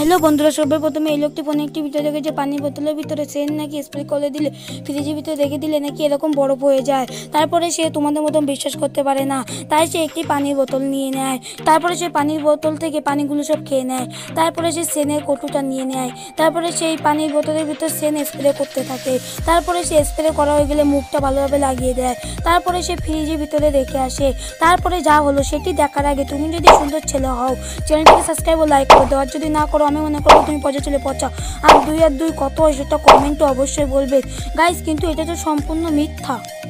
Hello বন্ধুরা, সর্বপ্রথমে এই লোকটি ফোনে একটি ভিডিও দেখে যে পানির বোতলের ভিতরে সেন নাকি স্প্রে করে দিলে ফ্রিজের ভিতরে রেখে দিলে নাকি এরকম বরফ হয়ে যায়। তারপরে সে তোমাদের মতন বিশ্বাস করতে পারে না, তাই সে একটি পানির বোতল নিয়ে নেয়। তারপরে সে পানির বোতল থেকে পানিগুলো সব খেয়ে নেয়। তারপরে সে সেনের কৌটোটা নিয়ে নেয়। তারপরে সেই পানির বোতলের ভিতর সেন স্প্রে করতে থাকে। তারপরে সে স্প্রে করা হয়ে গেলে মুখটা ভালোভাবে লাগিয়ে দেয়। তারপরে সে ফ্রিজের ভিতরে রেখে আসে। তারপরে যা হলো সেটি দেখার আগে তুমি যদি সুন্দর ছেলে হও, চ্যানেলটিকে সাবস্ক্রাইব ও লাইক করে দেওয়ার যদি না করো, আমি মনে করবো তুমি পচা চলে পচা। আর দুই কত হয় সেটা কমেন্টে অবশ্যই বলবে গাইস, কিন্তু এটা তো সম্পূর্ণ মিথ্যা।